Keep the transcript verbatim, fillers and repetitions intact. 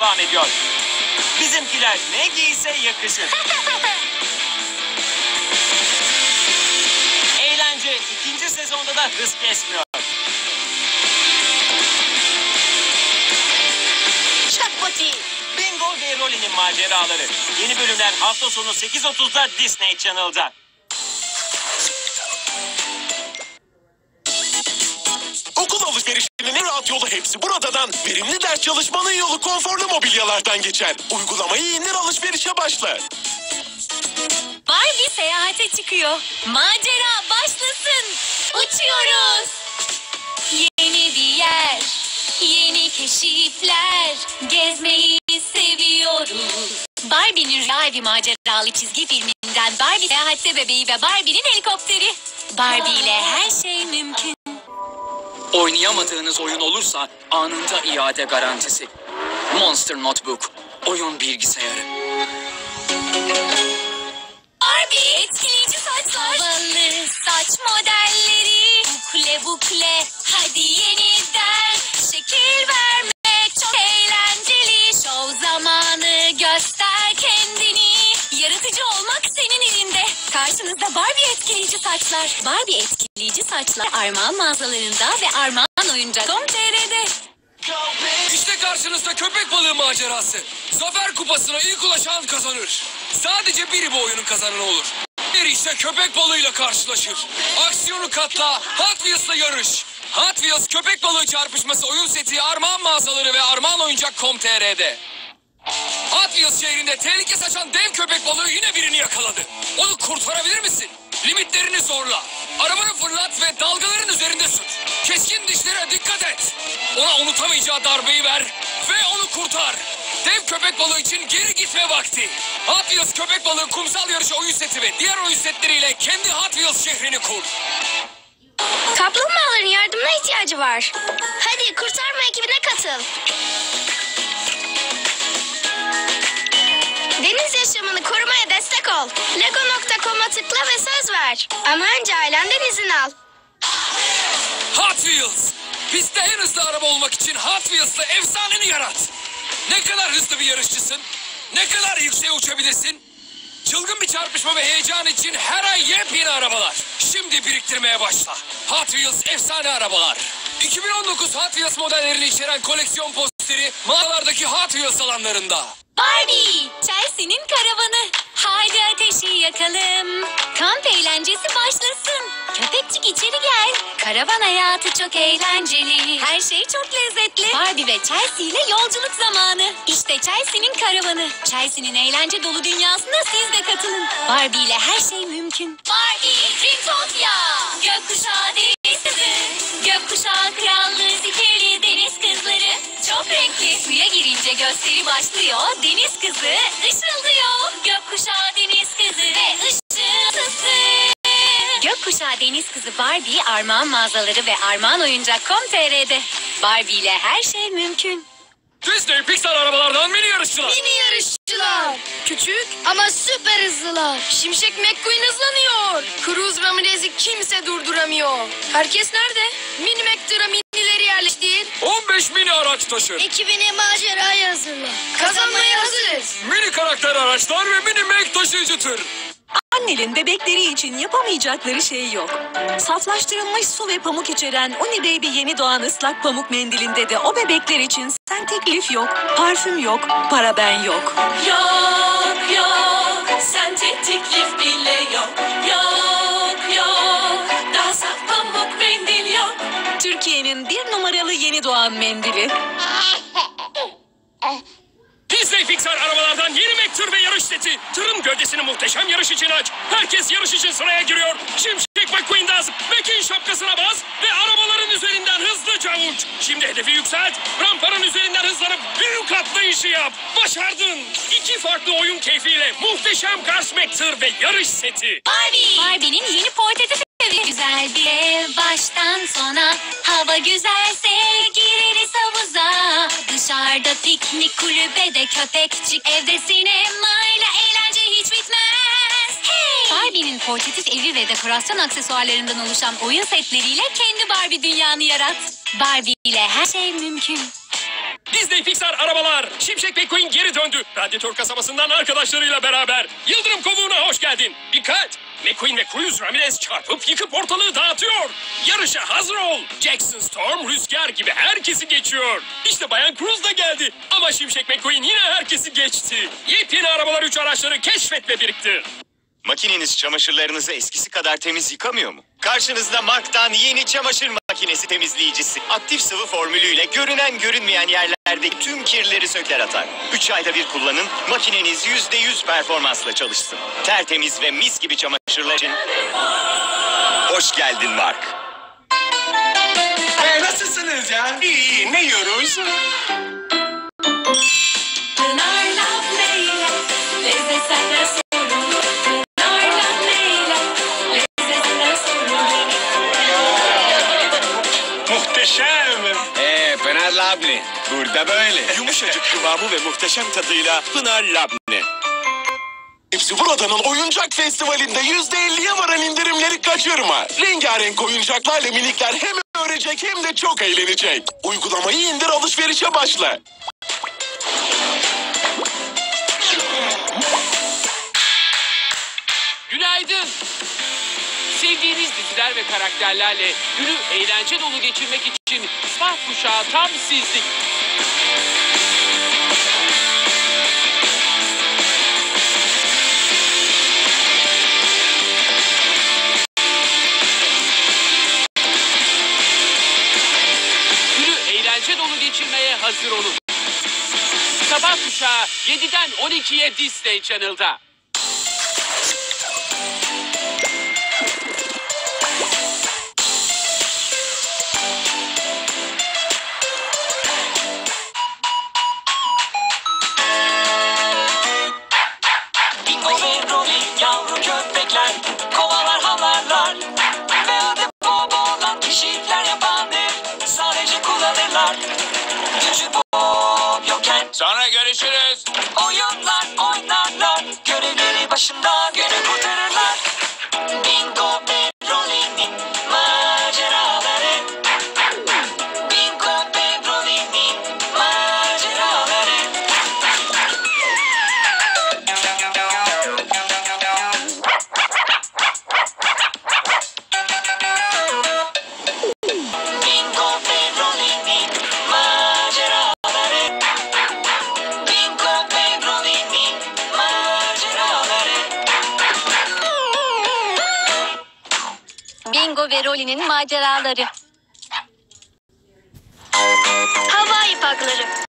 devam ediyor. Bizimkiler ne giyse yakışır. Eğlence ikinci sezonda da hız kesmiyor. Çakpati, Bingo ve Rolly'nin maceraları. Yeni bölümler hafta sonu sekiz otuzda Disney Channel'da. Okul alışverişinin en rahat yolu hepsi buradan. Verimli ders çalışmanın yolu konforlu mobilyalardan geçer. Uygulamayı indir, alışverişe başla. Barbie seyahate çıkıyor. Macera başlasın. Uçuyoruz. Yeni bir yer, yeni keşifler. Gezmeyi seviyoruz. Barbie'nin rüya bir maceralı çizgi filminden Barbie seyahatte bebeği ve Barbie'nin helikopteri. Barbie ile her şey mümkün. Oynayamadığınız oyun olursa anında iade garantisi. Monster Notebook, oyun bilgisayarı. Barbie etkileyici saçlar. Havalı saç modelleri. Bukle bukle hadi yeniden. Şekil vermek çok eğlenceli. Şov zamanı, göster kendini. Yaratıcı olmak senin elinde. Karşınızda Barbie etkileyici saçlar. Barbie etkileyici saçlar Armağan mağazalarında ve armağan oyuncak nokta com nokta tr'de. İşte karşınızda köpek balığı macerası. Zafer kupasına ilk ulaşan kazanır. Sadece biri bu oyunun kazananı olur. Diğeri ise köpek balığıyla karşılaşır. Aksiyonu katla, Hot Wheels'la yarış. Hot Wheels köpek balığı çarpışması oyun seti Armağan mağazaları ve armağan oyuncak nokta com nokta tr'de. Hot Wheels şehrinde tehlike saçan dev köpek balığı yine birini yakaladı. Onu kurtarabilir misin? Limitlerini zorla. Arabanı fırlat ve dalgaların üzerinde sür. Keskin dişlere dikkat et. Ona unutamayacağı darbeyi ver ve onu kurtar. Dev köpek balığı için geri gitme vakti. Hot Wheels köpek balığı kumsal yarışı oyun seti ve diğer oyun setleriyle kendi Hot Wheels şehrini kur. Kaplumbağaların yardımına ihtiyacı var. Hadi kurtarma ekibine katıl. Deniz yaşamını korumaya destek ol. Lego nokta com'a tıkla ve söz ver. Ama önce ailenden izin al. Hot Wheels. Pistte en hızlı araba olmak için Hot Wheels'la efsaneni yarat. Ne kadar hızlı bir yarışçısın? Ne kadar yükseğe uçabilirsin? Çılgın bir çarpışma ve heyecan için her ay yepyeni arabalar. Şimdi biriktirmeye başla. Hot Wheels efsane arabalar. iki bin on dokuz Hot Wheels modellerini içeren koleksiyon posteri mağazalardaki Hot Wheels alanlarında. Barbie, Chelsea'nin karavanı. Haydi ateşi yakalım. Kamp eğlencesi başlasın. Köpekçik içeri gel. Karavan hayatı çok eğlenceli. Her şey çok lezzetli. Barbie ve Chelsea ile yolculuk zamanı. İşte Chelsea'nin karavanı. Chelsea'nin eğlence dolu dünyasına siz de katılın. Barbie ile her şey mümkün. Barbie, Dreamtopia. Gökkuşağı deniz kızı. Gökkuşağı krallığı sihirli deniz kızları. Çok renkli. Suya girince gösteri başlıyor. Deniz kızı ışıldıyor. Gökkuşağı deniz kızı ve ışıltısı. Gökkuşağı deniz kızı Barbie armağan mağazaları ve armağan oyuncak nokta com nokta tr'de. Barbie ile her şey mümkün. Disney Pixar arabalardan mini yarışçılar. Mini yarışçılar. Küçük ama süper hızlılar. Şimşek McQueen hızlanıyor. Cruz Ramirez'i kimse durduramıyor. Herkes nerede? Mini McTur'a minileri yerleştir. on beş mini araç taşır. Ekibini maceraya hazırla. Kazanmaya hazırız. Mini karakter araçlar ve mini Mac taşıyıcı tır. Annenin bebekleri için yapamayacakları şey yok. Saflaştırılmış su ve pamuk içeren Uni Baby yeni doğan ıslak pamuk mendilinde de o bebekler için sentetik lif yok, parfüm yok, paraben yok. Yok yok, sentetik lif bile yok. Yok yok, daha saf pamuk mendil yok. Türkiye'nin bir numaralı yeni doğan mendili. Disney Pixar arabalardan yeni Mac tır ve yarış seti. Tırın gövdesini muhteşem yarış için aç. Herkes yarış için sıraya giriyor. Şimşek McQueen dans. Mac'in şapkasına bas ve arabaların üzerinden hızlıca uç. Şimdi hedefi yükselt. Rampanın üzerinden hızlanıp büyük atlayışı yap. Başardın. İki farklı oyun keyfiyle muhteşem Cars Mac tır ve yarış seti. Barbie. Barbie'nin yeni portatif evi. Güzel bir ev baştan sona. Hava güzelse gireriz havuza. Dışarıda piknik, kulübede köpekçik. Evde sinemayla eğlence hiç bitmez. Hey! Barbie'nin portatif evi ve dekorasyon aksesuarlarından oluşan oyun setleriyle kendi Barbie dünyanı yarat. Barbie ile her şey mümkün. Disney Pixar arabalar. Şimşek McQueen geri döndü. Radyatör kasabasından arkadaşlarıyla beraber. Yıldırım kovuğuna hoş geldin. Dikkat! McQueen ve Cruz Ramirez çarpıp yıkıp ortalığı dağıtıyor. Yarışa hazır ol. Jackson Storm rüzgar gibi herkesi geçiyor. İşte Bayan Cruz da geldi. Ama Şimşek McQueen yine herkesi geçti. Yepyeni arabalar üç araçları keşfet ve biriktir. Makineniz çamaşırlarınızı eskisi kadar temiz yıkamıyor mu? Karşınızda Mark'tan yeni çamaşır makinesi temizleyicisi. Aktif sıvı formülüyle görünen görünmeyen yerlerdeki tüm kirleri söker atar. üç ayda bir kullanın, makineniz yüzde yüz performansla çalışsın. Tertemiz ve mis gibi çamaşırlar için hoş geldin Mark. Ee, nasılsınız ya? İyi, ne yiyoruz? Pınar'la Leyla, lezzet senden sorulur. Pınar'la Leyla, lezzet senden sorulur. Muhteşem. Eee Pınar Labne, burada böyle. Yumuşacık kıvamı ve muhteşem tadıyla Pınar Labne. Hepsi buradanın oyuncak festivalinde yüzde elliye varan indirimleri kaçırma. Rengarenk oyuncaklarla minikler hem öğrenecek hem de çok eğlenecek. Uygulamayı indir, alışverişe başla. Günaydın. Sevdiğiniz diziler ve karakterlerle günü eğlence dolu geçirmek için Smart Kuşağı tam sizlik. Günü eğlence dolu geçirmeye hazır olun. Sabah Kuşağı yediden on ikiye Disney Channel'da. Bingo ve Rolly yavru köpekler, kovalar havlarlar. Ve adı Bob olan keşifler yapandır. Sadece kullanırlar. Gücü Bob yokken Sonra görüşürüz. oyunlar oynarlar. Görevleri başında günü kurtarırlar. Bingo ve Rolly'nin maceraları. Bingo ve Rolly'nin maceraları. Bingo ve Rolly'nin maceraları. Bingo ve Rolly'nin maceraları. Bingo ve Rolly'nin maceraları. Hava ipakları.